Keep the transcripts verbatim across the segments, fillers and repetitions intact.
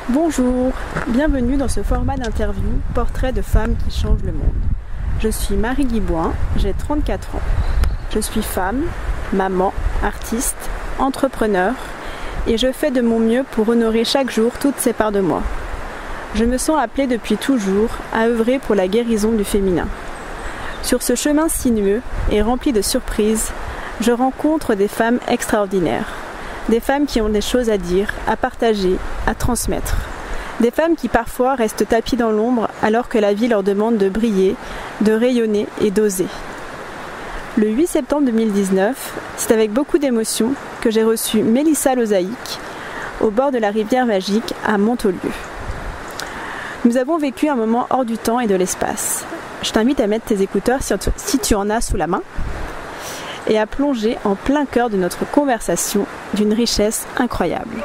Bonjour, bienvenue dans ce format d'interview Portrait de femmes qui changent le monde. Je suis Marie Guiboin, j'ai trente-quatre ans. Je suis femme, maman, artiste, entrepreneur et je fais de mon mieux pour honorer chaque jour toutes ces parts de moi. Je me sens appelée depuis toujours à œuvrer pour la guérison du féminin. Sur ce chemin sinueux et rempli de surprises, je rencontre des femmes extraordinaires. Des femmes qui ont des choses à dire, à partager, à transmettre. Des femmes qui parfois restent tapies dans l'ombre alors que la vie leur demande de briller, de rayonner et d'oser. Le huit septembre deux mille dix-neuf, c'est avec beaucoup d'émotion que j'ai reçu Mélissa Lozaic au bord de la rivière magique à Montaulieu. Nous avons vécu un moment hors du temps et de l'espace. Je t'invite à mettre tes écouteurs si tu en as sous la main et à plonger en plein cœur de notre conversation d'une richesse incroyable.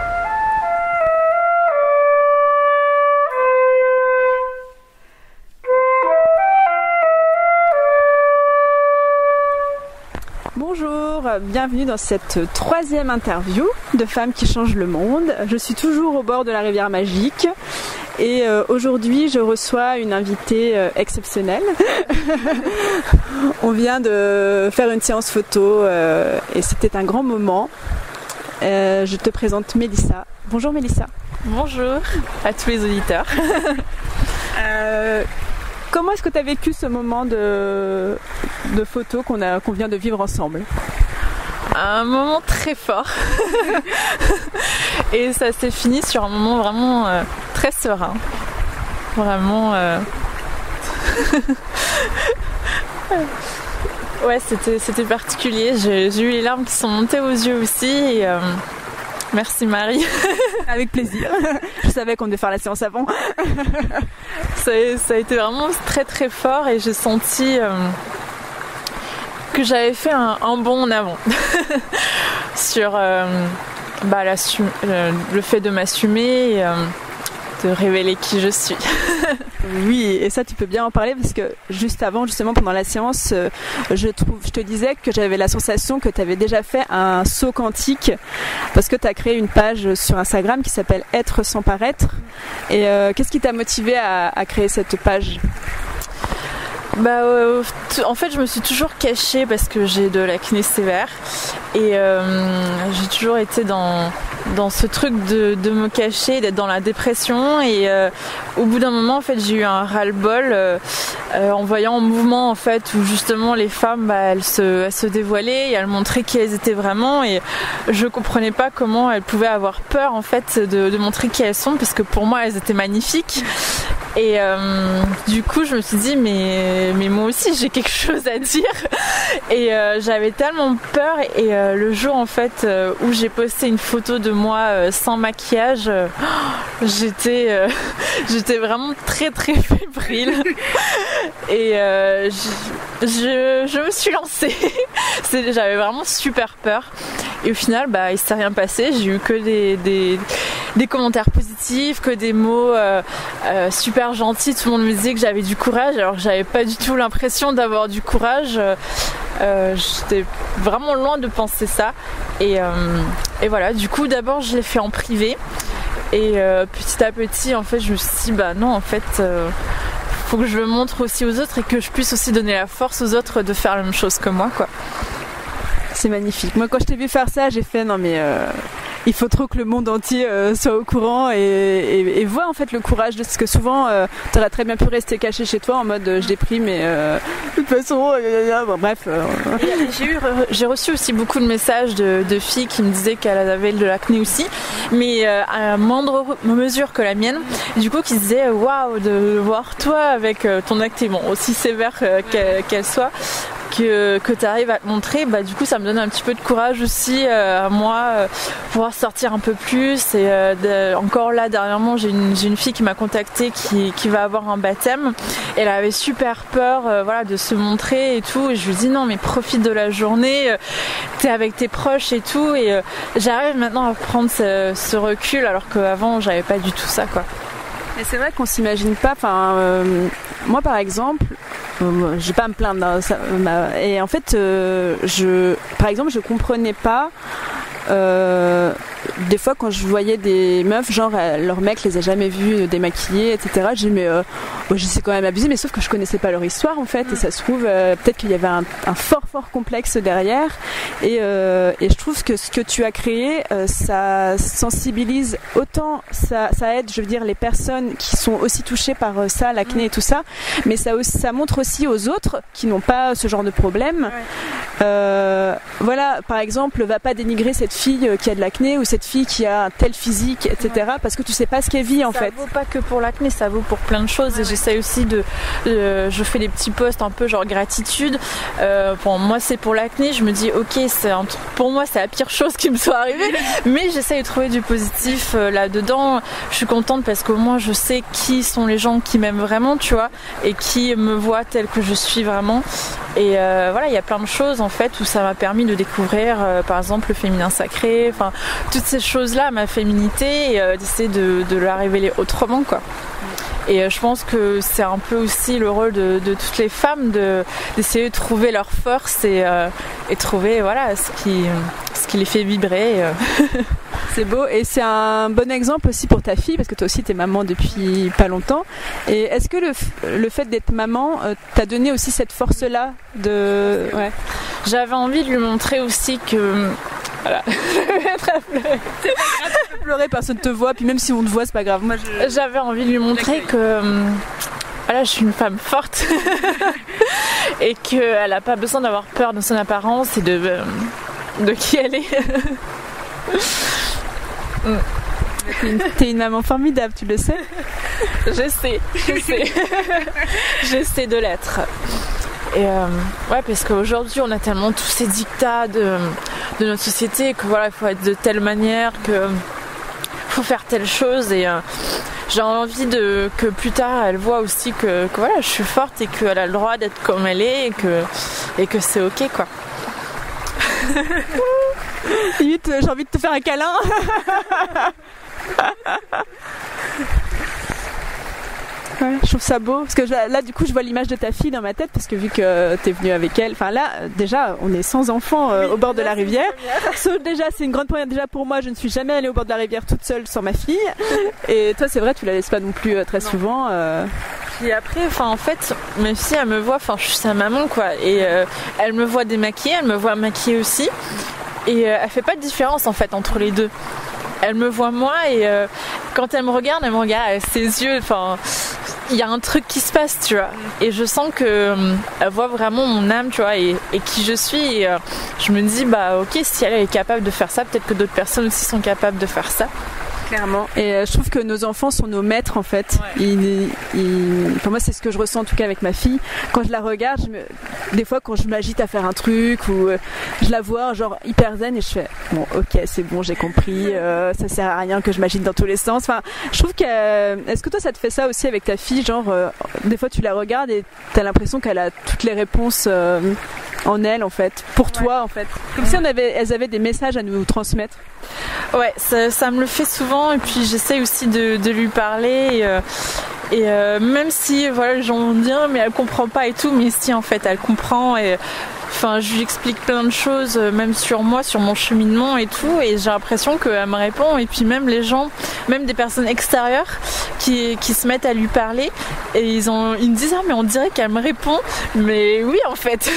Bonjour, bienvenue dans cette troisième interview de Femmes qui changent le monde. Je suis toujours au bord de la rivière magique. Et euh, aujourd'hui, je reçois une invitée euh, exceptionnelle. On vient de faire une séance photo euh, et c'était un grand moment. Euh, je te présente Mélissa. Bonjour Mélissa. Bonjour à tous les auditeurs. euh, comment est-ce que tu as vécu ce moment de, de photo qu'on a, qu'on vient de vivre ensemble ? Un moment très fort. Et ça s'est fini sur un moment vraiment euh, très serein. Vraiment... Euh... ouais, c'était, c'était particulier. J'ai, j'ai eu les larmes qui sont montées aux yeux aussi. Et, euh... Merci Marie. Avec plaisir. Je savais qu'on devait faire la séance avant. ça, a, ça a été vraiment très très fort et j'ai senti... Euh... que j'avais fait un, un bond en avant sur euh, bah, la, le, le fait de m'assumer et euh, de révéler qui je suis. Oui, et ça tu peux bien en parler parce que juste avant, justement pendant la séance, euh, je, trouve, je te disais que j'avais la sensation que tu avais déjà fait un saut quantique parce que tu as créé une page sur Instagram qui s'appelle Être sans paraître. Et euh, qu'est-ce qui t'a motivé à, à créer cette page ? Bah, euh, t- en fait, je me suis toujours cachée parce que j'ai de l'acné sévère et euh, j'ai toujours été dans dans ce truc de, de me cacher, d'être dans la dépression et euh, au bout d'un moment, en fait, j'ai eu un ras-le-bol euh, euh, en voyant un mouvement en fait où justement les femmes, bah, elles se elles se dévoilaient et elles montraient qui elles étaient vraiment et je comprenais pas comment elles pouvaient avoir peur en fait de, de montrer qui elles sont parce que pour moi, elles étaient magnifiques. Et euh, du coup, je me suis dit, mais, mais moi aussi, j'ai quelque chose à dire. Et euh, j'avais tellement peur. Et euh, le jour, en fait, euh, où j'ai posté une photo de moi euh, sans maquillage, euh, j'étais, euh, j'étais vraiment très, très fébrile. Et euh, je, je, je me suis lancée. C'est, j'avais vraiment super peur. Et au final, bah, il s'est rien passé. J'ai eu que des, des, des commentaires positifs, que des mots euh, euh, super gentils. Tout le monde me disait que j'avais du courage, alors que j'avais pas du tout l'impression d'avoir du courage. Euh, j'étais vraiment loin de penser ça. Et, euh, et voilà, du coup, d'abord, je l'ai fait en privé. Et euh, petit à petit, en fait, je me suis dit, bah non, en fait... Euh, faut que je le montre aussi aux autres et que je puisse aussi donner la force aux autres de faire la même chose que moi, quoi. C'est magnifique. Moi, quand je t'ai vu faire ça, j'ai fait non mais euh, il faut trop que le monde entier euh, soit au courant et, et, et voit en fait le courage de ce que souvent euh, t'aurais très bien pu rester caché chez toi en mode euh, je déprime et euh, de toute façon euh, bon, bref. Euh. J'ai eu, j'ai reçu aussi beaucoup de messages de, de filles qui me disaient qu'elles avaient de l'acné aussi, mais euh, à moindre mesure que la mienne. Et du coup, qui se disaient waouh de voir toi avec ton acné, bon aussi sévère euh, qu'elle, qu'elle soit. que, que tu arrives à te montrer, bah, du coup ça me donne un petit peu de courage aussi euh, à moi, euh, pouvoir sortir un peu plus. Et euh, de, encore là dernièrement j'ai une, j'ai une fille qui m'a contactée qui, qui va avoir un baptême. Elle avait super peur euh, voilà, de se montrer et tout, et je lui dis non mais profite de la journée, euh, t'es avec tes proches et tout, et euh, j'arrive maintenant à prendre ce, ce recul alors qu'avant j'avais pas du tout ça, quoi. Et c'est vrai qu'on s'imagine pas, enfin euh, moi par exemple, euh, j'ai pas à me plaindre, hein, ça, ma, et en fait euh, je, par exemple je comprenais pas euh, des fois quand je voyais des meufs, genre euh, leurs mecs les a jamais vues démaquillées, et cetera. J'ai dit mais euh, bon, je sais quand même abusé, mais sauf que je connaissais pas leur histoire en fait, et ça se trouve euh, peut-être qu'il y avait un, un fort fort complexe derrière, et, euh, et je trouve que ce que tu as créé, euh, ça sensibilise autant, ça, ça aide, je veux dire, les personnes qui sont aussi touchées par euh, ça, l'acné et tout ça, mais ça, aussi, ça montre aussi aux autres qui n'ont pas ce genre de problème. Ouais. Euh, voilà, par exemple, va pas dénigrer cette fille qui a de l'acné ou cette fille qui a un tel physique, et cetera. Ouais. Parce que tu sais pas ce qu'elle vit en ça fait. Ça vaut pas que pour l'acné, ça vaut pour plein de choses. Ouais, et ouais. J'essaie aussi de, euh, je fais des petits posts un peu genre gratitude. Euh, pour moi, c'est pour l'acné. Je me dis, ok, c'est un truc, pour moi, c'est la pire chose qui me soit arrivée, mais j'essaie de trouver du positif euh, là-dedans. Je suis contente parce qu'au moins, je sais qui sont les gens qui m'aiment vraiment, tu vois, et qui me voient telle que je suis vraiment. Et euh, voilà, il y a plein de choses en fait où ça m'a permis de découvrir, euh, par exemple, le féminin sacré, enfin toutes ces choses-là, ma féminité, et euh, d'essayer de, de la révéler autrement, quoi. Et euh, je pense que c'est un peu aussi le rôle de, de toutes les femmes de, d'essayer de trouver leur force et, euh, et trouver voilà ce qui, ce qui les fait vibrer. Euh. C'est beau, et c'est un bon exemple aussi pour ta fille parce que toi aussi t'es maman depuis pas longtemps. Et est-ce que le, le fait d'être maman euh, t'a donné aussi cette force-là de... Ouais. J'avais envie de lui montrer aussi que... Voilà. C'est pas grave, tu peux pleurer, personne te voit, puis même si on te voit, c'est pas grave. Moi, je... J'avais envie de lui montrer que voilà, je suis une femme forte et qu'elle n'a pas besoin d'avoir peur de son apparence et de, de qui elle est. T'es une maman formidable, tu le sais. Je sais, je sais. J'essaie de l'être. Et euh, ouais, parce qu'aujourd'hui on a tellement tous ces dictats de, de notre société que voilà, il faut être de telle manière, que faut faire telle chose, et euh, j'ai envie de que plus tard elle voit aussi que, que voilà, je suis forte et qu'elle a le droit d'être comme elle est, et que, et que c'est ok, quoi. Limite, j'ai envie de te faire un câlin. Ouais, je trouve ça beau parce que je, là du coup je vois l'image de ta fille dans ma tête parce que vu que t'es venue avec elle, enfin là déjà on est sans enfants euh, oui, au bord de la rivière. So, déjà c'est une grande première déjà pour moi, je ne suis jamais allée au bord de la rivière toute seule sans ma fille. Et toi c'est vrai tu la laisses pas non plus euh, très non. souvent. Euh... Puis après, enfin en fait, même si elle me voit, enfin je suis sa maman quoi, et euh, elle me voit démaquillée, elle me voit maquillée aussi, et euh, elle fait pas de différence en fait entre les deux. Elle me voit moi et euh, quand elle me regarde, elle me regarde avec ses yeux, enfin il y a un truc qui se passe, tu vois, et je sens que euh, elle voit vraiment mon âme, tu vois, et, et qui je suis, et euh, je me dis bah ok, si elle est capable de faire ça, peut-être que d'autres personnes aussi sont capables de faire ça. Clairement. Et euh, je trouve que nos enfants sont nos maîtres en fait. Ouais. Ils, ils... Pour moi c'est ce que je ressens en tout cas avec ma fille. Quand je la regarde, je me... des fois quand je m'agite à faire un truc ou euh, je la vois genre hyper zen et je fais bon ok c'est bon j'ai compris, euh, ça sert à rien que je m'agite dans tous les sens. Enfin, je trouve que euh... est-ce que toi ça te fait ça aussi avec ta fille, genre euh, des fois tu la regardes et t'as l'impression qu'elle a toutes les réponses euh, en elle en fait, pour ouais. toi en fait. Comme ouais. si on avait, elles avaient des messages à nous transmettre. Ouais, ça, ça me le fait souvent et puis j'essaie aussi de, de lui parler et, euh, et euh, même si voilà les gens vont dire mais elle comprend pas et tout, mais si en fait elle comprend et enfin je lui explique plein de choses même sur moi, sur mon cheminement et tout, et j'ai l'impression qu'elle me répond, et puis même les gens, même des personnes extérieures qui, qui se mettent à lui parler et ils, ont, ils me disent ah mais on dirait qu'elle me répond, mais oui en fait.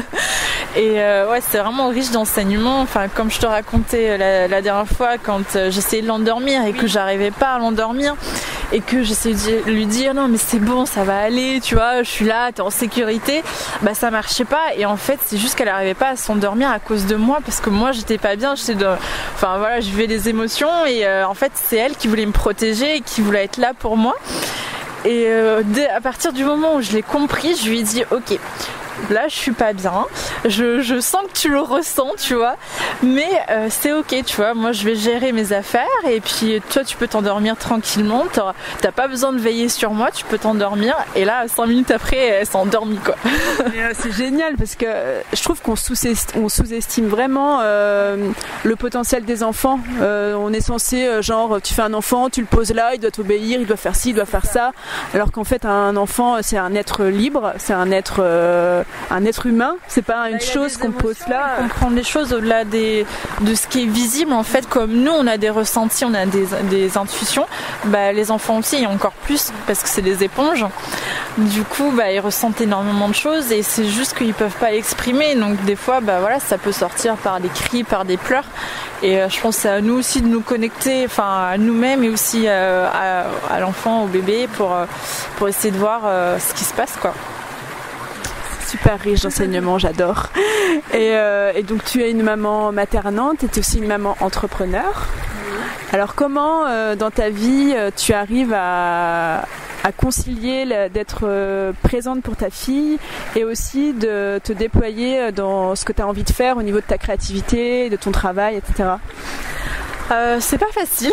Et euh, ouais c'est vraiment riche d'enseignements, enfin comme je te racontais la, la dernière fois quand euh, j'essayais de l'endormir et que j'arrivais pas à l'endormir et que j'essayais de lui dire non mais c'est bon ça va aller, tu vois je suis là, t'es en sécurité, bah ça marchait pas, et en fait c'est juste qu'elle n'arrivait pas à s'endormir à cause de moi parce que moi j'étais pas bien, j'étais de... enfin voilà je vivais des émotions et euh, en fait c'est elle qui voulait me protéger et qui voulait être là pour moi, et euh, dès, à partir du moment où je l'ai compris, je lui ai dit ok là je suis pas bien, je, je sens que tu le ressens tu vois, mais euh, c'est ok tu vois, moi je vais gérer mes affaires et puis toi tu peux t'endormir tranquillement, t'as, t'as pas besoin de veiller sur moi, tu peux t'endormir, et là cinq minutes après elle s'est endormie quoi. Et, euh, c'est génial parce que euh, je trouve qu'on sous-estime, on sous-estime vraiment euh, le potentiel des enfants. Euh, on est censé euh, genre tu fais un enfant, tu le poses là, il doit t'obéir, il doit faire ci, il doit faire ça, alors qu'en fait un enfant c'est un être libre, c'est un être euh, un être humain, c'est pas une bah, chose qu'on pose là. Comprendre les choses au-delà des, de ce qui est visible, en fait, comme nous on a des ressentis, on a des, des intuitions, bah, les enfants aussi, et encore plus parce que c'est des éponges. Du coup, bah, ils ressentent énormément de choses et c'est juste qu'ils peuvent pas l'exprimer. Donc des fois, bah, voilà, ça peut sortir par des cris, par des pleurs. Et euh, je pense que c'est à nous aussi de nous connecter, enfin à nous-mêmes et aussi euh, à, à l'enfant, au bébé, pour, euh, pour essayer de voir euh, ce qui se passe, quoi. Super riche d'enseignements, j'adore. Et, euh, et donc tu es une maman maternante et tu es aussi une maman entrepreneur. Alors comment euh, dans ta vie tu arrives à, à concilier d'être euh, présente pour ta fille et aussi de te déployer dans ce que tu as envie de faire au niveau de ta créativité, de ton travail, et cetera. Euh, c'est pas facile,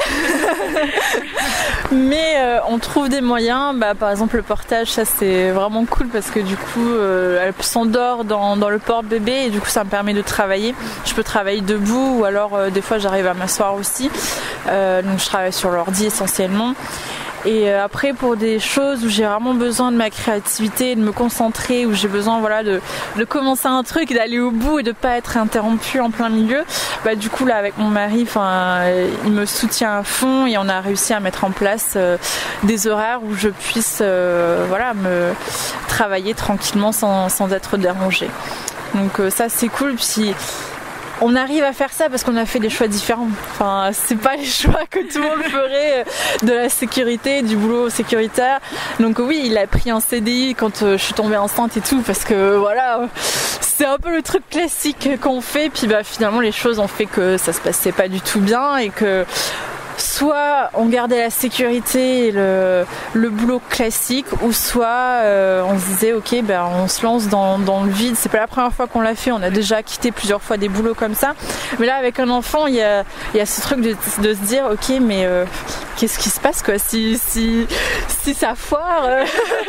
mais euh, on trouve des moyens. Bah, par exemple, le portage, ça c'est vraiment cool parce que du coup, euh, elle s'endort dans, dans le porte-bébé et du coup, ça me permet de travailler. Je peux travailler debout ou alors euh, des fois, j'arrive à m'asseoir aussi. Euh, donc, je travaille sur l'ordi essentiellement. Et après, pour des choses où j'ai vraiment besoin de ma créativité, de me concentrer, où j'ai besoin voilà, de, de commencer un truc, d'aller au bout et de pas être interrompue en plein milieu, bah, du coup là avec mon mari, il me soutient à fond et on a réussi à mettre en place euh, des horaires où je puisse euh, voilà, me travailler tranquillement sans, sans être dérangée. Donc euh, ça c'est cool. Puis, on arrive à faire ça parce qu'on a fait des choix différents. Enfin, c'est pas les choix que tout le monde ferait de la sécurité, du boulot sécuritaire. Donc oui, il a pris un C D I quand je suis tombée enceinte et tout, parce que voilà, c'est un peu le truc classique qu'on fait. Puis bah finalement, les choses ont fait que ça se passait pas du tout bien et que soit on gardait la sécurité et le, le boulot classique, ou soit euh, on se disait ok, ben on se lance dans, dans le vide. C'est pas la première fois qu'on l'a fait, on a déjà quitté plusieurs fois des boulots comme ça, mais là avec un enfant il y a, il y a ce truc de, de se dire ok, mais euh, qu'est-ce qui se passe quoi, si, si, si ça foire, euh,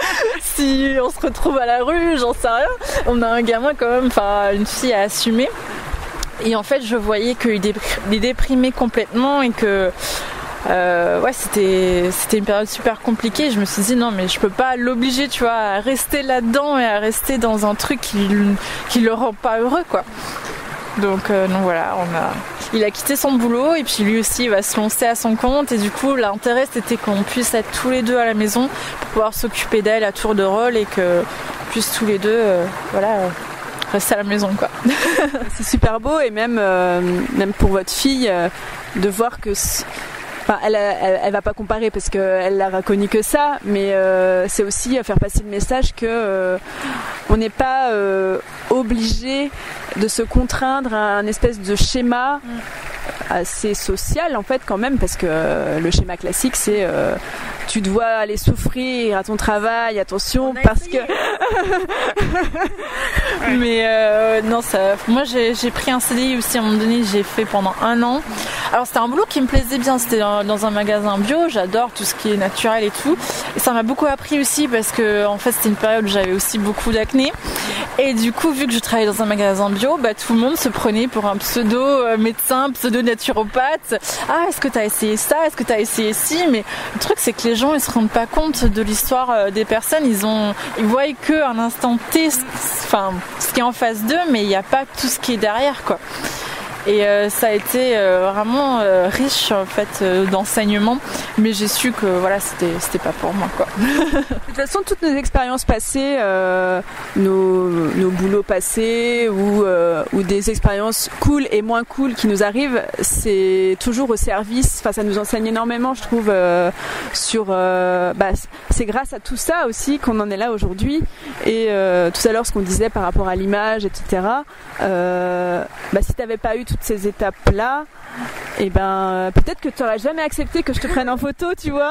si on se retrouve à la rue, j'en sais rien. On a un gamin quand même, enfin une fille à assumer. Et en fait, je voyais qu'il déprimait complètement et que euh, ouais, c'était c'était une période super compliquée. Je me suis dit non, mais je peux pas l'obliger, tu vois, à rester là-dedans et à rester dans un truc qui qui le rend pas heureux, quoi. Donc, euh, donc voilà, on a, il a quitté son boulot et puis lui aussi il va se lancer à son compte. Et du coup, l'intérêt c'était qu'on puisse être tous les deux à la maison pour pouvoir s'occuper d'elle à tour de rôle et que puisse tous les deux, euh, voilà. Euh, rester à la maison, quoi. C'est super beau et même, euh, même pour votre fille euh, de voir que enfin, elle, elle, elle va pas comparer parce qu'elle n'a connu que ça, mais euh, c'est aussi faire passer le message que euh, on n'est pas euh, obligé de se contraindre à un espèce de schéma assez social en fait quand même, parce que euh, le schéma classique c'est euh, tu dois aller souffrir à ton travail, attention parce que mais euh, non, ça, moi j'ai, j'ai pris un C D I aussi à un moment donné, j'ai fait pendant un an. Alors c'était un boulot qui me plaisait bien, c'était dans, dans un magasin bio, j'adore tout ce qui est naturel et tout, et ça m'a beaucoup appris aussi parce que en fait c'était une période où j'avais aussi beaucoup d'acné et du coup vu que je travaillais dans un magasin bio, bah, tout le monde se prenait pour un pseudo médecin, pseudo naturopathe. Ah, est-ce que tu as essayé ça, est-ce que tu as essayé ci, mais le truc c'est que les gens ils se rendent pas compte de l'histoire des personnes, ils ont ils voient que un instant T, enfin ce qui est en face d'eux, mais il n'y a pas tout ce qui est derrière, quoi. Et euh, ça a été euh, vraiment euh, riche en fait euh, d'enseignement, mais j'ai su que voilà, c'était c'était pas pour moi, quoi. De toute façon, toutes nos expériences passées, euh, nos, nos boulots passés ou, euh, ou des expériences cool et moins cool qui nous arrivent, c'est toujours au service. Enfin, ça nous enseigne énormément, je trouve, euh, sur. Euh, bah, c'est grâce à tout ça aussi qu'on en est là aujourd'hui. Et euh, tout à l'heure, ce qu'on disait par rapport à l'image, et cetera. Euh, bah, si t'avais pas eu toutes ces étapes-là, et ben peut-être que tu n'aurais jamais accepté que je te prenne en photo, tu vois.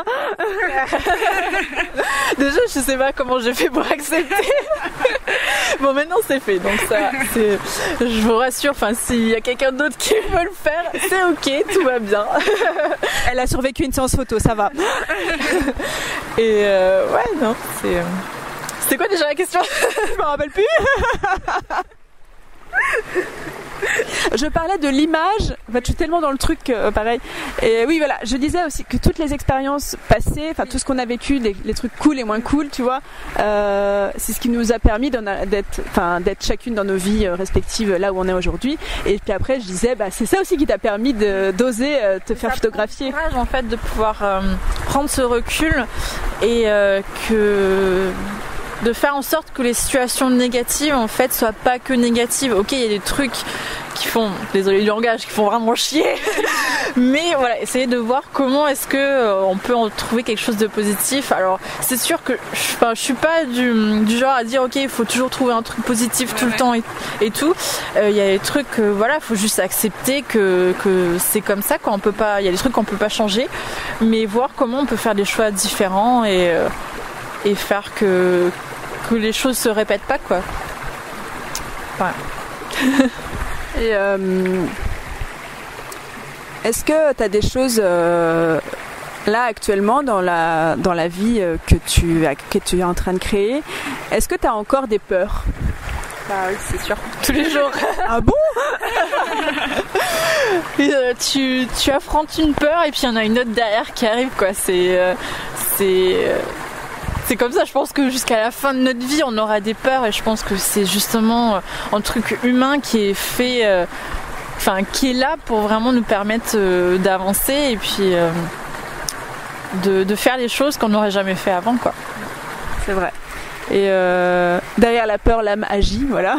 Déjà, je sais pas comment j'ai fait pour accepter. Bon, maintenant c'est fait, donc ça, c'est, je vous rassure. Enfin, s'il y a quelqu'un d'autre qui veut le faire, c'est ok, tout va bien. Elle a survécu une séance photo, ça va. Et euh, ouais, non, c'est. C'était quoi déjà la question? Je me rappelle plus. Je parlais de l'image, en fait je suis tellement dans le truc euh, pareil. Et oui voilà, je disais aussi que toutes les expériences passées, enfin tout ce qu'on a vécu, les, les trucs cool et moins cool, tu vois, euh, c'est ce qui nous a permis d'être, enfin d'être chacune dans nos vies respectives là où on est aujourd'hui. Et puis après je disais, bah c'est ça aussi qui t'a permis de, d'oser euh, te faire ça photographier. Prend courage, en fait de pouvoir euh, prendre ce recul et euh, que de faire en sorte que les situations négatives en fait soient pas que négatives. Ok, il y a des trucs qui font, désolé du langage, qui font vraiment chier, mais voilà, essayer de voir comment est-ce que euh, on peut en trouver quelque chose de positif. Alors c'est sûr que je, je suis pas du, du genre à dire ok il faut toujours trouver un truc positif ouais, tout ouais. le temps et, et tout. Il euh, y a des trucs, euh, voilà, faut juste accepter que, que c'est comme ça, qu'on peut pas, il y a des trucs qu'on peut pas changer, mais voir comment on peut faire des choix différents et euh, et faire que que les choses se répètent pas quoi. Voilà. Et euh, est-ce que tu as des choses euh, là actuellement dans la, dans la vie euh, que, tu, que tu es en train de créer, est-ce que tu as encore des peurs? Bah oui, c'est sûr, tous les jours. Ah bon? Et, euh, tu, tu affrontes une peur et puis il y en a une autre derrière qui arrive quoi. C'est... Euh, c'est euh... C'est comme ça, je pense que jusqu'à la fin de notre vie, on aura des peurs et je pense que c'est justement un truc humain qui est fait, euh, enfin qui est là pour vraiment nous permettre euh, d'avancer et puis euh, de, de faire des choses qu'on n'aurait jamais fait avant, quoi. C'est vrai. Et euh, derrière la peur, l'âme agit, voilà.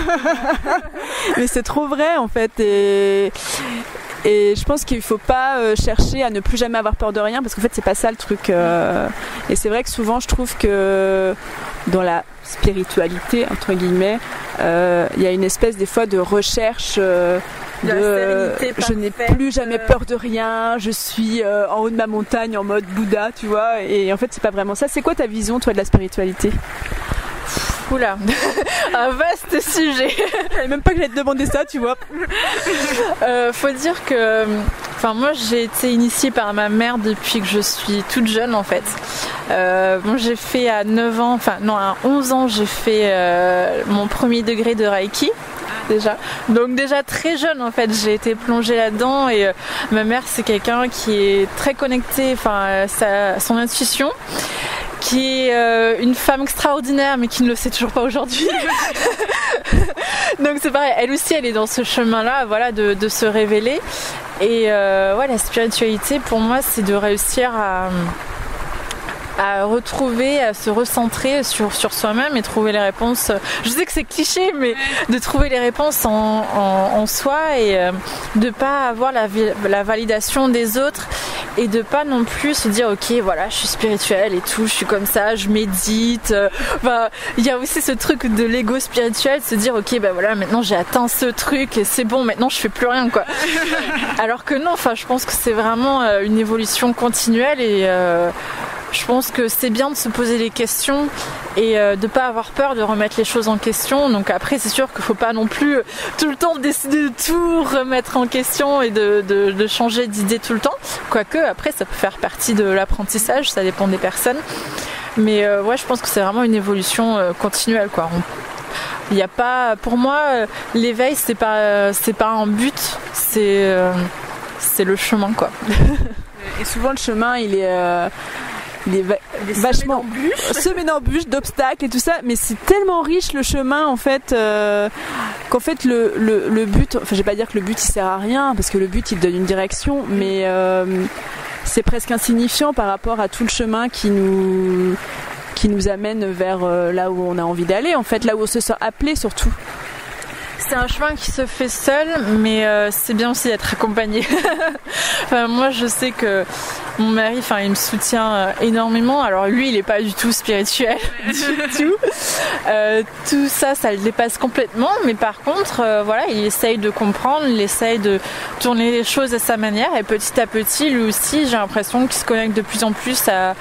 Mais c'est trop vrai en fait. Et, et je pense qu'il ne faut pas euh, chercher à ne plus jamais avoir peur de rien parce qu'en fait c'est pas ça le truc. Euh, et c'est vrai que souvent je trouve que dans la spiritualité entre guillemets, il euh, y a une espèce des fois de recherche. Euh, De de, je n'ai plus jamais peur de rien, je suis euh, en haut de ma montagne en mode Bouddha, tu vois, et en fait c'est pas vraiment ça. C'est quoi ta vision toi de la spiritualité? Oula, un vaste sujet. Je savais même pas que j'allais te demander ça, tu vois. euh, faut dire que, enfin moi j'ai été initiée par ma mère depuis que je suis toute jeune en fait. Euh, bon, j'ai fait à neuf ans, enfin non à onze ans j'ai fait euh, mon premier degré de Reiki. Déjà. Donc déjà très jeune en fait j'ai été plongée là-dedans et euh, ma mère c'est quelqu'un qui est très connecté, enfin sa, son intuition, qui est euh, une femme extraordinaire mais qui ne le sait toujours pas aujourd'hui. Donc c'est pareil, elle aussi elle est dans ce chemin-là, voilà, de, de se révéler et euh, ouais, la spiritualité pour moi c'est de réussir à à retrouver, à se recentrer sur, sur soi-même et trouver les réponses. Je sais que c'est cliché, mais de trouver les réponses en, en, en soi et euh, de pas avoir la, la validation des autres et de pas non plus se dire ok voilà je suis spirituelle et tout, je suis comme ça, je médite. Euh, enfin, il y a aussi ce truc de l'ego spirituel, se dire ok ben voilà maintenant j'ai atteint ce truc et c'est bon maintenant je fais plus rien quoi. Alors que non, enfin je pense que c'est vraiment euh, une évolution continuelle et euh, je pense que c'est bien de se poser des questions et euh, de pas avoir peur de remettre les choses en question. Donc après c'est sûr qu'il faut pas non plus tout le temps décider de tout remettre en question et de, de, de changer d'idée tout le temps. Quoique après ça peut faire partie de l'apprentissage, ça dépend des personnes. Mais euh, ouais je pense que c'est vraiment une évolution euh, continuelle quoi. Il n'y a pas, pour moi euh, l'éveil c'est pas euh, c'est pas un but, c'est euh, c'est le chemin quoi. Et souvent le chemin il est euh... il est va- vachement semé d'embûches, d'obstacles et tout ça, mais c'est tellement riche le chemin en fait euh, qu'en fait le, le, le but, enfin je vais pas dire que le but il sert à rien parce que le but il donne une direction, mais euh, c'est presque insignifiant par rapport à tout le chemin qui nous qui nous amène vers euh, là où on a envie d'aller en fait, là où on se sent appelé surtout. C'est un chemin qui se fait seul, mais euh, c'est bien aussi d'être accompagné. Enfin, moi, je sais que mon mari, enfin, il me soutient euh, énormément. Alors lui, il n'est pas du tout spirituel, du tout. Euh, tout ça, ça le dépasse complètement. Mais par contre, euh, voilà, il essaye de comprendre, il essaye de tourner les choses à sa manière. Et petit à petit, lui aussi, j'ai l'impression qu'il se connecte de plus en plus à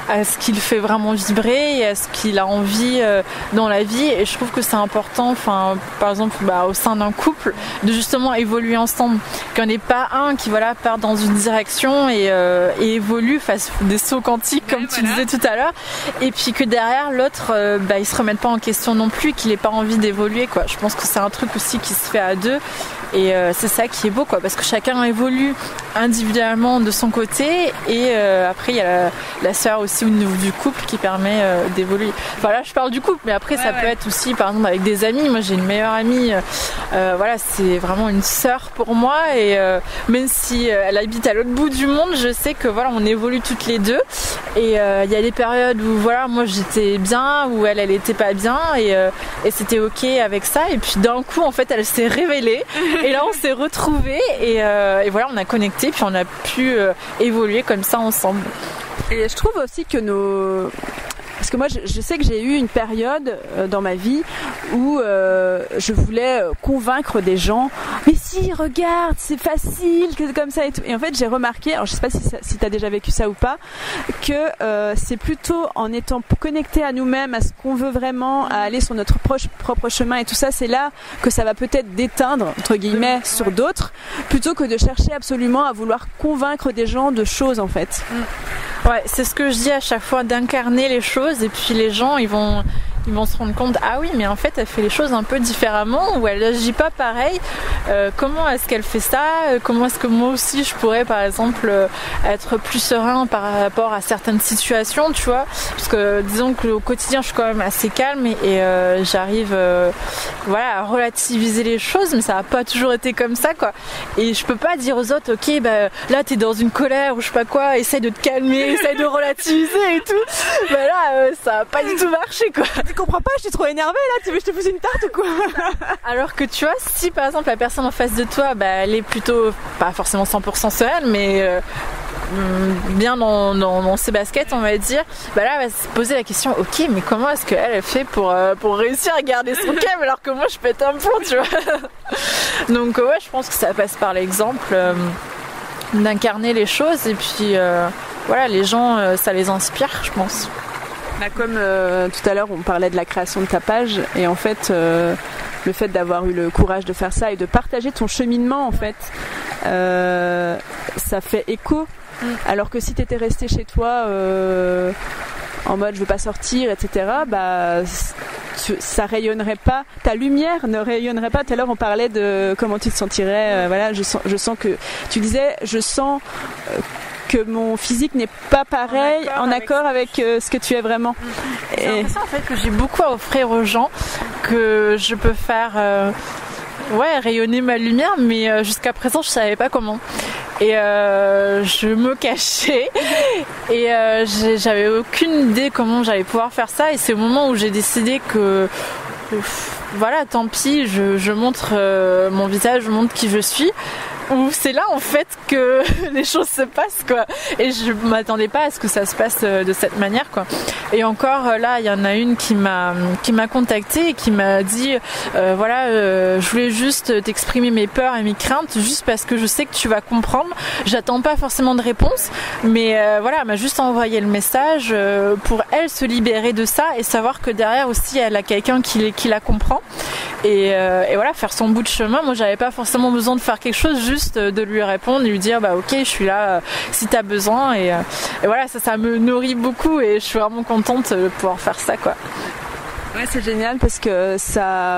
à ce qui le fait vraiment vibrer et à ce qu'il a envie euh, dans la vie. Et je trouve que c'est important, enfin, par exemple bah, au sein d'un couple, de justement évoluer ensemble, qu'il n'y en ait pas un qui voilà, part dans une direction et, euh, et évolue, fasse des sauts quantiques comme ouais, tu voilà. disais tout à l'heure, et puis que derrière l'autre euh, bah, il se remette pas en question non plus, qu'il n'ait pas envie d'évoluer quoi. Je pense que c'est un truc aussi qui se fait à deux. Et euh, c'est ça qui est beau quoi, parce que chacun évolue individuellement de son côté et euh, après il y a la, la sœur aussi au niveau du couple qui permet euh, d'évoluer. Enfin là je parle du couple, mais après ouais, ça ouais. peut être aussi par exemple avec des amis. Moi j'ai une meilleure amie, euh, voilà c'est vraiment une sœur pour moi et euh, même si euh, elle habite à l'autre bout du monde, je sais que voilà on évolue toutes les deux et il euh, y a des périodes où voilà moi j'étais bien, où elle elle était pas bien et, euh, et c'était ok avec ça et puis d'un coup en fait elle s'est révélée. Et là, on s'est retrouvés et, euh, et voilà, on a connecté, puis on a pu euh, évoluer comme ça ensemble. Et je trouve aussi que nos... Parce que moi, je, je sais que j'ai eu une période euh, dans ma vie où euh, je voulais convaincre des gens. Mais si, regarde, c'est facile, que comme ça et tout. Et en fait, j'ai remarqué, alors je sais pas si, si tu as déjà vécu ça ou pas, que euh, c'est plutôt en étant connecté à nous-mêmes, à ce qu'on veut vraiment, à aller sur notre proche, propre chemin et tout ça, c'est là que ça va peut-être déteindre, entre guillemets, sur d'autres, plutôt que de chercher absolument à vouloir convaincre des gens de choses, en fait. Ouais, c'est ce que je dis à chaque fois, d'incarner les choses et puis les gens ils vont ils vont se rendre compte ah oui mais en fait elle fait les choses un peu différemment ou elle agit pas pareil, euh, comment est-ce qu'elle fait ça, comment est-ce que moi aussi je pourrais par exemple euh, être plus serein par rapport à certaines situations, tu vois, parce que disons que au quotidien je suis quand même assez calme et, et euh, j'arrive euh, voilà à relativiser les choses, mais ça a pas toujours été comme ça quoi, et je peux pas dire aux autres ok bah là t'es dans une colère ou je sais pas quoi, essaye de te calmer, essaye de relativiser et tout, bah là euh, ça a pas du tout marché quoi. Tu comprends pas, je suis trop énervée là, tu veux que je te fasse une tarte ou quoi? Alors que tu vois, si par exemple la personne en face de toi, bah, elle est plutôt, pas forcément cent pour cent sereine, mais euh, bien dans, dans, dans ses baskets on va dire, bah là elle va se poser la question, ok mais comment est-ce qu'elle elle fait pour, euh, pour réussir à garder son calme alors que moi je pète un plomb, tu vois. Donc ouais, je pense que ça passe par l'exemple euh, d'incarner les choses et puis euh, voilà, les gens euh, ça les inspire je pense. Bah comme euh, tout à l'heure on parlait de la création de ta page et en fait euh, le fait d'avoir eu le courage de faire ça et de partager ton cheminement en fait euh, ça fait écho, mm. alors que si t'étais resté chez toi euh, en mode je veux pas sortir etc, bah tu, ça rayonnerait pas, ta lumière ne rayonnerait pas. Tout à l'heure on parlait de comment tu te sentirais, euh, voilà je sens, je sens que tu disais je sens euh, que mon physique n'est pas pareil, en accord, en accord avec, avec euh, ce que tu es vraiment. J'ai et... l'impression en fait que j'ai beaucoup à offrir aux gens, que je peux faire euh, ouais, rayonner ma lumière, mais euh, jusqu'à présent je savais pas comment. Et euh, je me cachais et euh, j'avais aucune idée comment j'allais pouvoir faire ça, et c'est au moment où j'ai décidé que voilà, tant pis, je, je montre euh, mon visage, je montre qui je suis. Où c'est là en fait que les choses se passent quoi, et je m'attendais pas à ce que ça se passe de cette manière quoi. Et encore là il y en a une qui m'a qui m'a contactée et qui m'a dit euh, voilà euh, je voulais juste t'exprimer mes peurs et mes craintes juste parce que je sais que tu vas comprendre, j'attends pas forcément de réponse, mais euh, voilà elle m'a juste envoyé le message euh, pour elle se libérer de ça et savoir que derrière aussi elle a quelqu'un qui, qui la comprend et, euh, et voilà, faire son bout de chemin. Moi j'avais pas forcément besoin de faire quelque chose, juste de lui répondre, lui dire bah ok je suis là euh, si t'as besoin, et, euh, et voilà ça ça me nourrit beaucoup et je suis vraiment contente de pouvoir faire ça quoi. Ouais c'est génial parce que ça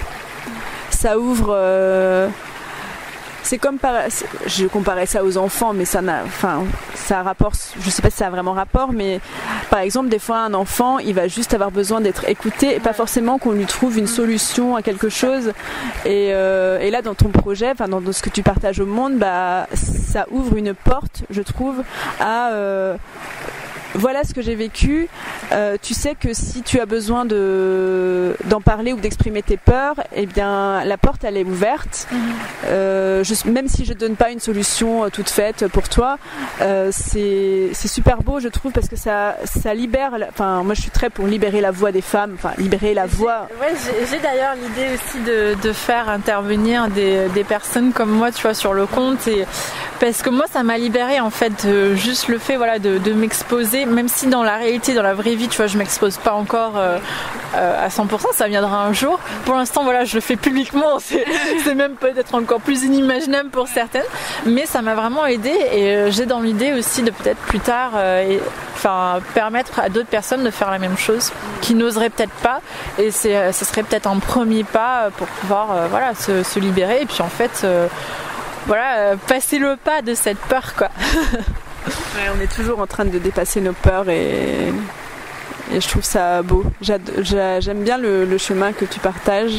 ça ouvre euh, c'est comme par, je comparais ça aux enfants mais ça n'a, enfin ça a rapport, je sais pas si ça a vraiment rapport, mais par exemple des fois un enfant il va juste avoir besoin d'être écouté et pas forcément qu'on lui trouve une solution à quelque chose, et, euh, et là dans ton projet, enfin dans, dans ce que tu partages au monde, bah ça ouvre une porte je trouve à euh, voilà ce que j'ai vécu, euh, tu sais que si tu as besoin de, d'en parler ou d'exprimer tes peurs, eh bien la porte elle est ouverte. Mmh. Euh, je, même si je donne pas une solution toute faite pour toi, euh, c'est, c'est super beau je trouve parce que ça, ça libère, enfin moi je suis très pour libérer la voix des femmes, enfin libérer la voix. J'ai, ouais, j'ai, j'ai d'ailleurs l'idée aussi de, de faire intervenir des, des personnes comme moi tu vois sur le compte, et parce que moi ça m'a libérée en fait, juste le fait voilà de, de m'exposer m'exposer, même si dans la réalité, dans la vraie vie, tu vois, je m'expose pas encore euh, euh, à cent pour cent, ça viendra un jour. Pour l'instant, voilà, je le fais publiquement, c'est, c'est même peut-être encore plus inimaginable pour certaines, mais ça m'a vraiment aidée et euh, j'ai dans l'idée aussi de peut-être plus tard, euh, et, enfin, permettre à d'autres personnes de faire la même chose, qui n'oseraient peut-être pas, et c'est, ce serait peut-être un premier pas pour pouvoir, euh, voilà, se, se libérer et puis en fait, euh, voilà, euh, passer le pas de cette peur, quoi. Ouais, on est toujours en train de dépasser nos peurs et, et je trouve ça beau. J'ad... J'aime bien le, le chemin que tu partages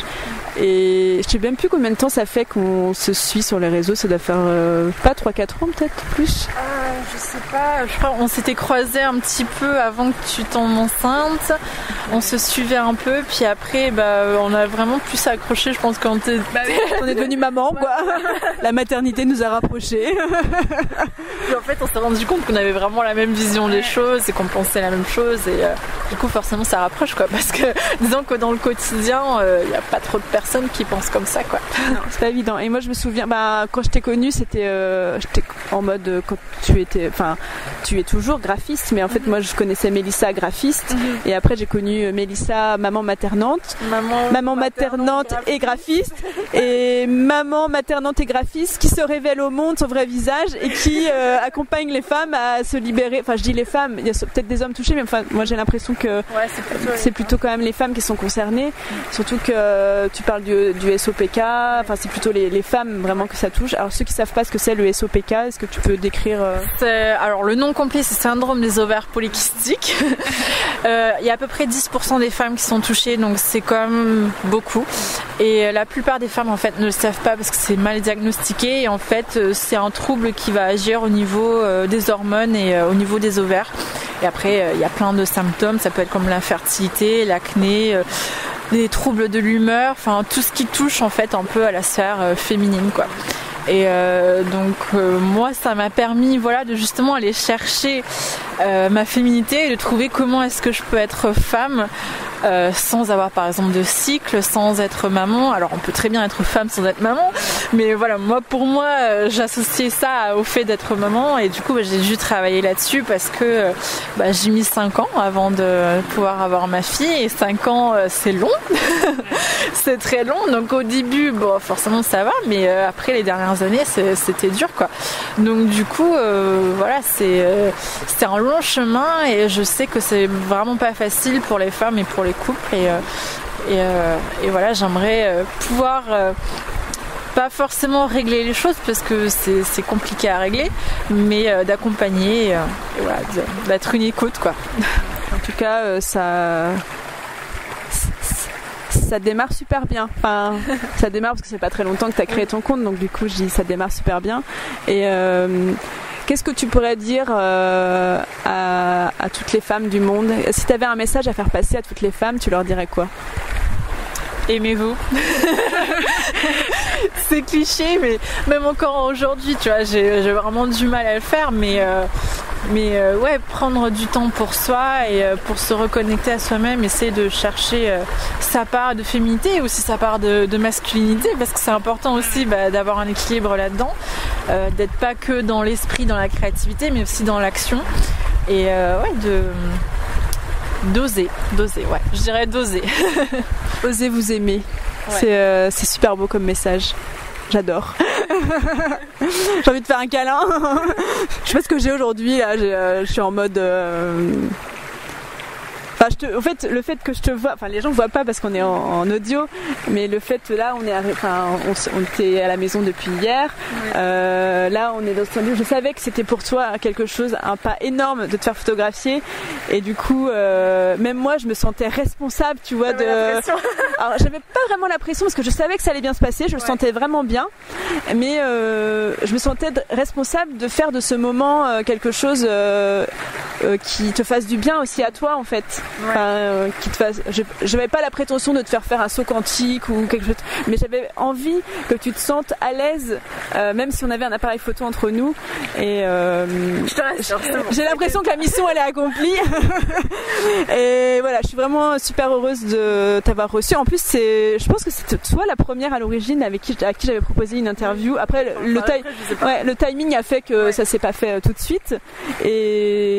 et je sais même plus combien de temps ça fait qu'on se suit sur les réseaux. Ça doit faire euh, pas trois quatre ans peut-être plus. Euh, je sais pas, je crois qu'on s'était croisés un petit peu avant que tu tombes enceinte. On se suivait un peu puis après bah, on a vraiment plus accroché, je pense qu'on était... bah, on est devenu maman quoi. La maternité nous a rapprochés. Puis en fait on s'est rendu compte qu'on avait vraiment la même vision des choses et qu'on pensait la même chose et euh, du coup forcément ça rapproche quoi, parce que disons que dans le quotidien il euh, n'y a pas trop de personnes qui pensent comme ça quoi. Non, c'est pas évident. Et moi je me souviens, bah, quand je t'ai connue c'était euh, j'étais en mode euh, quand tu étais, enfin tu es toujours graphiste, mais en fait mm-hmm. moi je connaissais Mélissa graphiste mm-hmm. et après j'ai connu Mélissa maman maternante, maman, maman maternante, maternante et graphiste et maman maternante et graphiste qui se révèle au monde son vrai visage et qui euh, accompagne les femmes à se libérer. Enfin je dis les femmes, il y a peut-être des hommes touchés, mais enfin moi j'ai l'impression que ouais, c'est plutôt, c'est plutôt quand même les femmes qui sont concernées, mm. surtout que euh, tu parles du, du S O P K, enfin c'est plutôt les, les femmes vraiment que ça touche. Alors ceux qui savent pas ce que c'est le S O P K, est-ce que tu peux décrire euh... c'est, alors le nom complet c'est syndrome des ovaires polykystiques. Il euh, y a à peu près dix pour cent des femmes qui sont touchées, donc c'est quand même beaucoup. Et la plupart des femmes en fait ne le savent pas parce que c'est mal diagnostiqué et en fait c'est un trouble qui va agir au niveau euh, des hormones et euh, au niveau des ovaires. Et après il euh, y a plein de symptômes, ça peut être comme l'infertilité, l'acné, euh, des troubles de l'humeur, enfin tout ce qui touche en fait un peu à la sphère euh, féminine quoi. Et euh, donc euh, moi ça m'a permis voilà de justement aller chercher euh, ma féminité et de trouver comment est-ce que je peux être femme euh, sans avoir par exemple de cycle, sans être maman. Alors on peut très bien être femme sans être maman, mais voilà moi pour moi euh, j'associais ça au fait d'être maman et du coup bah, j'ai dû travailler là-dessus parce que euh, bah, j'ai mis cinq ans avant de pouvoir avoir ma fille et cinq ans euh, c'est long, c'est très long. Donc au début bon forcément ça va, mais euh, après les dernières années c'est, c'était dur quoi. Donc du coup euh, voilà c'est euh, c'était un long chemin et je sais que c'est vraiment pas facile pour les femmes et pour les couples et, euh, et, euh, et voilà j'aimerais euh, pouvoir euh, pas forcément régler les choses parce que c'est, c'est compliqué à régler, mais euh, d'accompagner et, euh, et voilà, d'être une écoute quoi. En tout cas euh, ça ça démarre super bien. Enfin, ça démarre parce que c'est pas très longtemps que tu as créé ton compte, donc du coup je dis ça démarre super bien. Et euh, qu'est-ce que tu pourrais dire euh, à, à toutes les femmes du monde? Si tu avais un message à faire passer à toutes les femmes, tu leur dirais quoi? Aimez-vous. C'est cliché, mais même encore aujourd'hui, tu vois, j'ai, j'ai vraiment du mal à le faire, mais, euh, mais euh, ouais, prendre du temps pour soi et euh, pour se reconnecter à soi-même, essayer de chercher euh, sa part de féminité et aussi sa part de, de masculinité, parce que c'est important aussi bah, d'avoir un équilibre là-dedans, euh, d'être pas que dans l'esprit, dans la créativité, mais aussi dans l'action, et euh, ouais, de... D'oser, d'oser, ouais, je dirais d'oser. Osez vous aimer, ouais. c'est, euh, c'est super beau comme message, j'adore. J'ai envie de faire un câlin. Je sais pas ce que j'ai aujourd'hui, là, j'ai, euh, je suis en mode... Euh... Enfin, je te, en fait, le fait que je te vois, enfin les gens ne voient pas parce qu'on est en, en audio, mais le fait là, on est, arri- enfin, on, on était à la maison depuis hier. Oui. Euh, là, on est dans ce lieu. Je savais que c'était pour toi quelque chose, un pas énorme de te faire photographier, et du coup, euh, même moi, je me sentais responsable, tu vois, de. Alors, j'avais pas vraiment la pression parce que je savais que ça allait bien se passer, je ouais. le sentais vraiment bien, mais euh, je me sentais responsable de faire de ce moment euh, quelque chose euh, euh, qui te fasse du bien aussi à toi, en fait. Ouais. Enfin, euh, qui te fasse, je n'avais pas la prétention de te faire faire un saut quantique ou quelque chose, mais j'avais envie que tu te sentes à l'aise, euh, même si on avait un appareil photo entre nous. Et euh, je te rassure, c'est bon. J'ai l'impression que la mission elle est accomplie. Et voilà, je suis vraiment super heureuse de t'avoir reçu. En plus, c'est, je pense que c'est toi la première à l'origine avec qui, à qui j'avais proposé une interview. Après, le, le, ta- ouais, le timing a fait que ouais. ça s'est pas fait euh, tout de suite. Et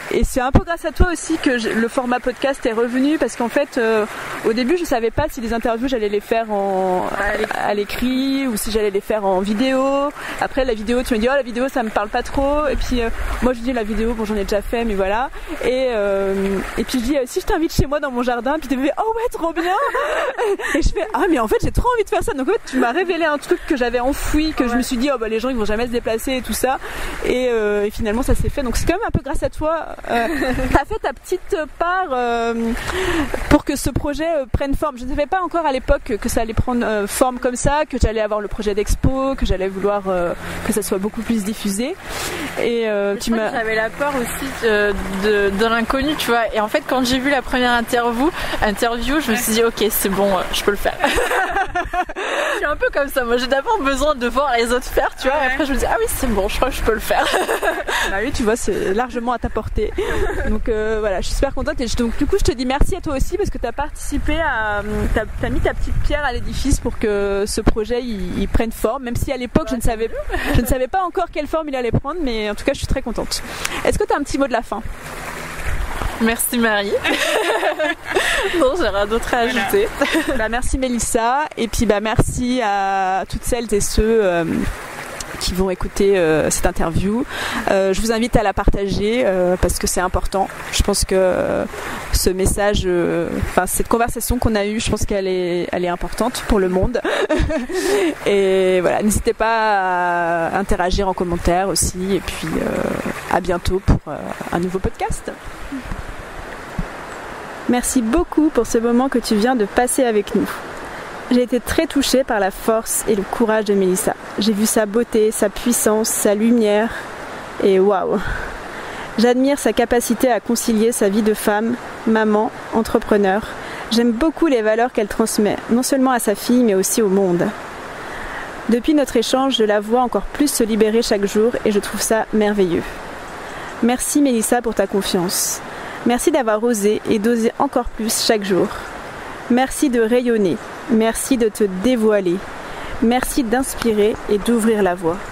et c'est un peu grâce à toi aussi que je, le format podcast est revenu, parce qu'en fait euh, au début je savais pas si les interviews j'allais les faire en, à l'écrit ou si j'allais les faire en vidéo. Après la vidéo tu me dis oh la vidéo ça me parle pas trop, et puis euh, moi je dis la vidéo bon j'en ai déjà fait mais voilà, et, euh, et puis je dis euh, si je t'invite chez moi dans mon jardin, puis tu me fais oh ouais trop bien et je fais ah mais en fait j'ai trop envie de faire ça. Donc en fait tu m'as révélé un truc que j'avais enfoui, que ouais. je me suis dit oh bah les gens ils vont jamais se déplacer et tout ça, et, euh, et finalement ça s'est fait. Donc c'est quand même un peu grâce à toi, euh, t'as fait ta petite part euh, pour que ce projet euh, prenne forme. Je ne savais pas encore à l'époque que ça allait prendre euh, forme comme ça, que j'allais avoir le projet d'expo, que j'allais vouloir euh, que ça soit beaucoup plus diffusé, et euh, tu m'as... J'avais la peur aussi de, de, de l'inconnu, tu vois, et en fait quand j'ai vu la première interview, interview je me suis dit ok c'est bon, je peux le faire. Je suis un peu comme ça, moi j'ai d'abord besoin de voir les autres faire, tu vois, ouais. Et après je me dis ah oui c'est bon, je crois que je peux le faire. Bah oui tu vois c'est largement à ta portée. Donc euh, voilà, je suis super contente, et je, donc du coup je te dis merci à toi aussi parce que tu as participé à, t'as, t'as mis ta petite pierre à l'édifice pour que ce projet il, il prenne forme, même si à l'époque je ne savais je ne savais pas encore quelle forme il allait prendre, mais en tout cas je suis très contente. Est-ce que tu as un petit mot de la fin? Merci Marie. Non, j'ai rien d'autre à ajouter. Voilà. Bah, merci Mélissa, et puis bah merci à toutes celles et ceux euh, qui vont écouter euh, cette interview. Euh, je vous invite à la partager euh, parce que c'est important. Je pense que euh, ce message, enfin euh, cette conversation qu'on a eue, je pense qu'elle est, elle est importante pour le monde. Et voilà, n'hésitez pas à interagir en commentaire aussi. Et puis euh, à bientôt pour euh, un nouveau podcast. Merci beaucoup pour ce moment que tu viens de passer avec nous. J'ai été très touchée par la force et le courage de Mélissa. J'ai vu sa beauté, sa puissance, sa lumière, et waouh! J'admire sa capacité à concilier sa vie de femme, maman, entrepreneur. J'aime beaucoup les valeurs qu'elle transmet, non seulement à sa fille, mais aussi au monde. Depuis notre échange, je la vois encore plus se libérer chaque jour, et je trouve ça merveilleux. Merci Mélissa pour ta confiance. Merci d'avoir osé et d'oser encore plus chaque jour. Merci de rayonner. Merci de te dévoiler. Merci d'inspirer et d'ouvrir la voie.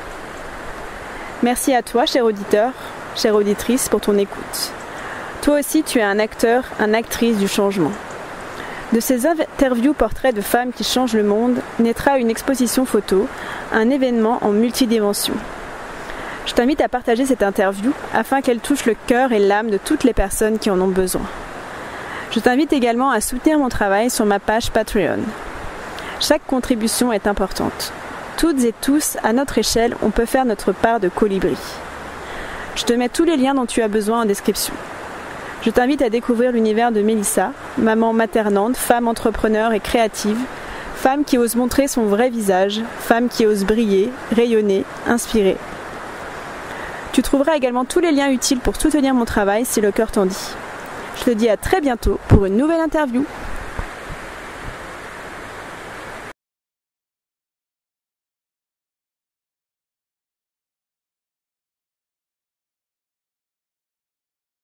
Merci à toi, cher auditeur, chère auditrice, pour ton écoute. Toi aussi, tu es un acteur, une actrice du changement. De ces interviews portraits de femmes qui changent le monde, naîtra une exposition photo, un événement en multidimension. Je t'invite à partager cette interview afin qu'elle touche le cœur et l'âme de toutes les personnes qui en ont besoin. Je t'invite également à soutenir mon travail sur ma page Patreon. Chaque contribution est importante. Toutes et tous, à notre échelle, on peut faire notre part de colibri. Je te mets tous les liens dont tu as besoin en description. Je t'invite à découvrir l'univers de Mélissa, maman maternante, femme entrepreneur et créative, femme qui ose montrer son vrai visage, femme qui ose briller, rayonner, inspirer. Tu trouveras également tous les liens utiles pour soutenir mon travail si le cœur t'en dit. Je te dis à très bientôt pour une nouvelle interview.